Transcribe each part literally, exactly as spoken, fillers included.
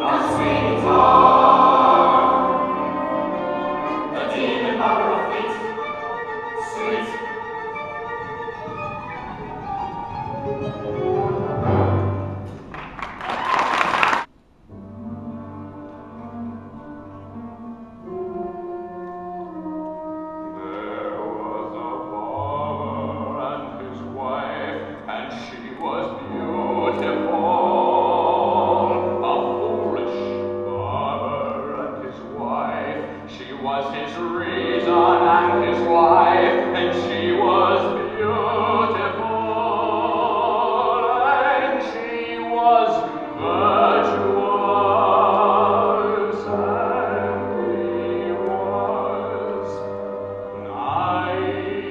Sweeney Todd, the demon mother of fate, sweet. There was a barber and his wife, and she was beautiful. She was his reason and his wife, and she was beautiful, and she was virtuous, and he was naive.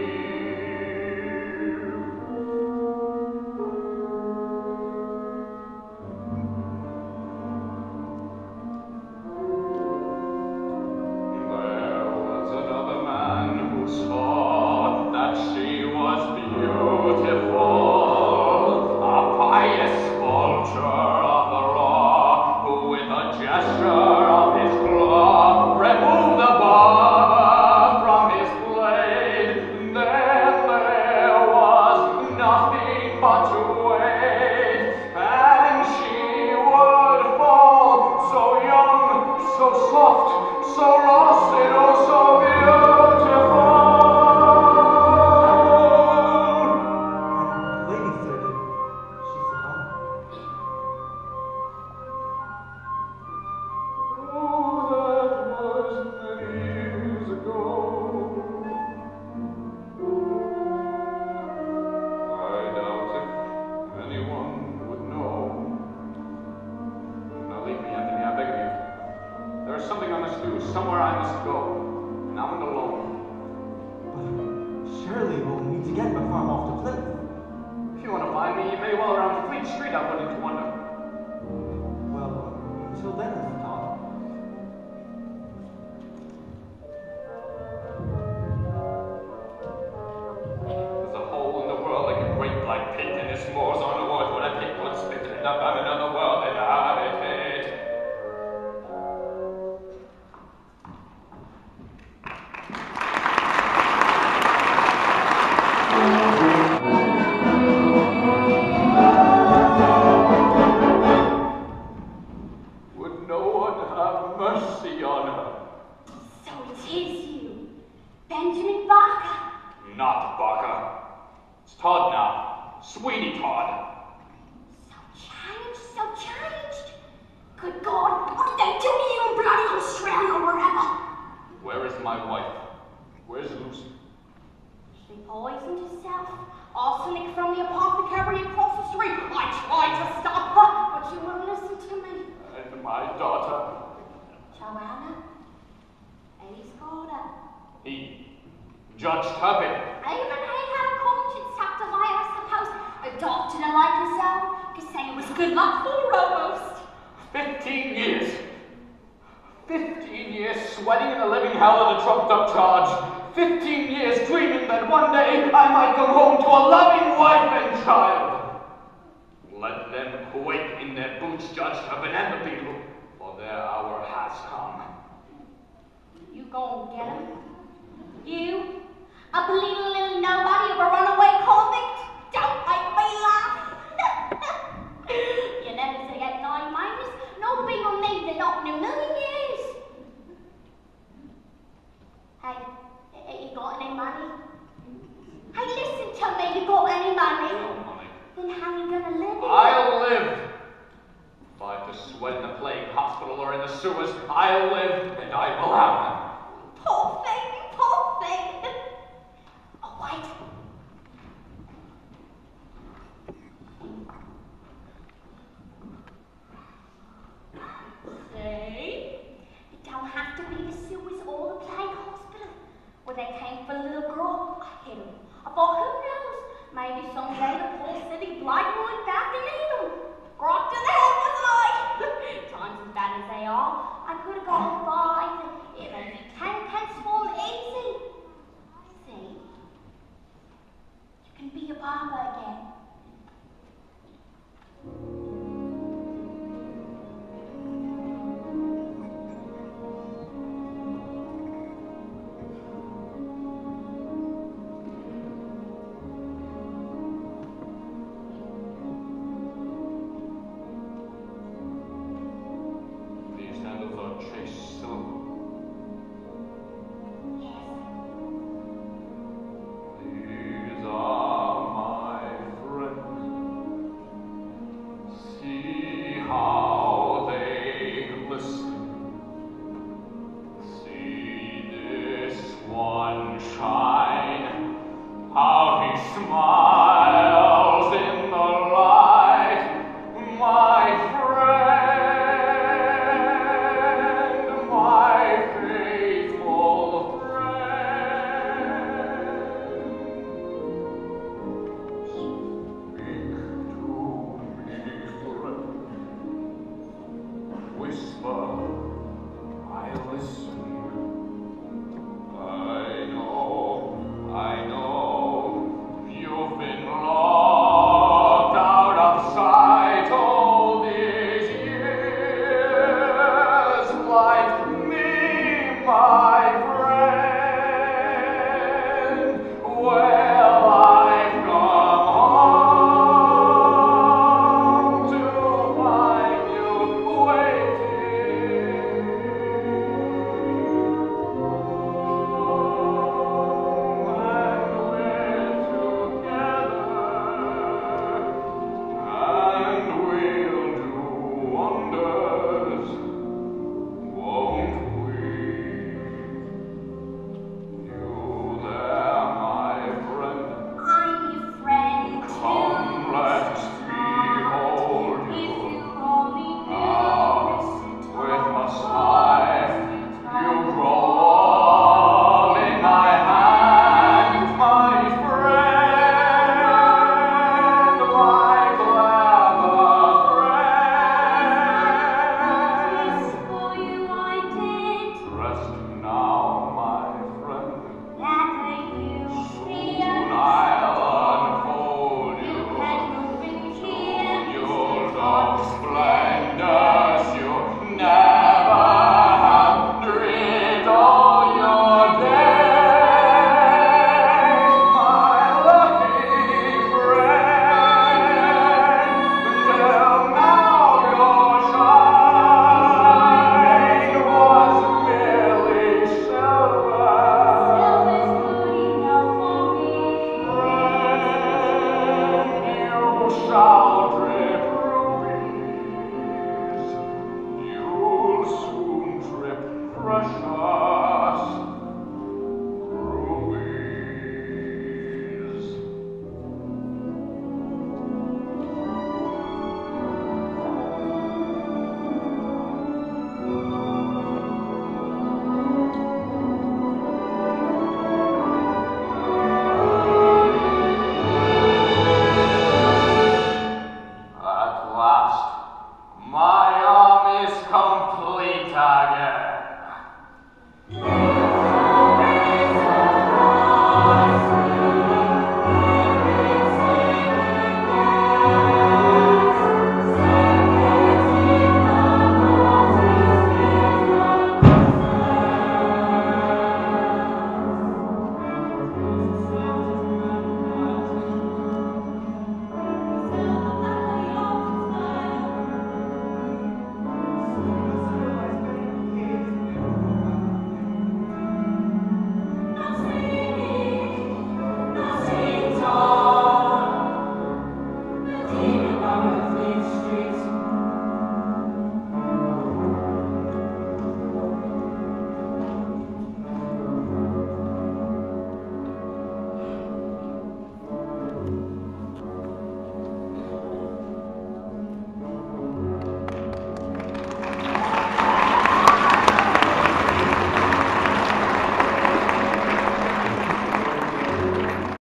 Saw that she was beautiful, a pious vulture of the law, who with a gesture of his claw removed the barber from his blade. Then there was nothing but to wait, and she would fall so young, so soft, so rusted, oh so beautiful. Something I must do, somewhere I must go, now and alone. But surely we'll meet again before I'm off to Plymouth. If you want to find me, you may well around Fleet Street, I've run into wonder. Well, until then, Mister Todd. There's a hole in the world like a great black pit, and there's moors on the wood where a pit would spit and end up on another world and habitate. Would no one have mercy on her? So it is you, Benjamin Barker. Not Barker. It's Todd now. Sweeney Todd. So changed, so changed. Good God, what did they do to you in bloody Australia or wherever? Where is my wife? Where's Lucy? She poisoned herself. Arsenic from the apothecary across the street. I tried to stop her, but you wouldn't listen to me. And my daughter. Joanna, Eddie's daughter. He Judge Turbin. Even he had a conscience after life, I suppose. Adopted her like his own, could say it was good luck for her almost. Fifteen years. Fifteen years sweating in the living hell of a trumped up charge. Fifteen years dreaming that one day I might come home to a loving wife and child. Let them quake in their boots, Judge Turbin and the Beetle, for their hour has come. You gon' get him? You? A bleeding little nobody of a runaway convict? Don't make me laugh! You never forget nine minus. No big on me, they're not in a million years. Hey, hey, you got any money? Hey, listen to me, you got any money? No money. Then how you gonna live? I'll live. If I have to sweat in the plague hospital or in the sewers, I'll live and I will have them.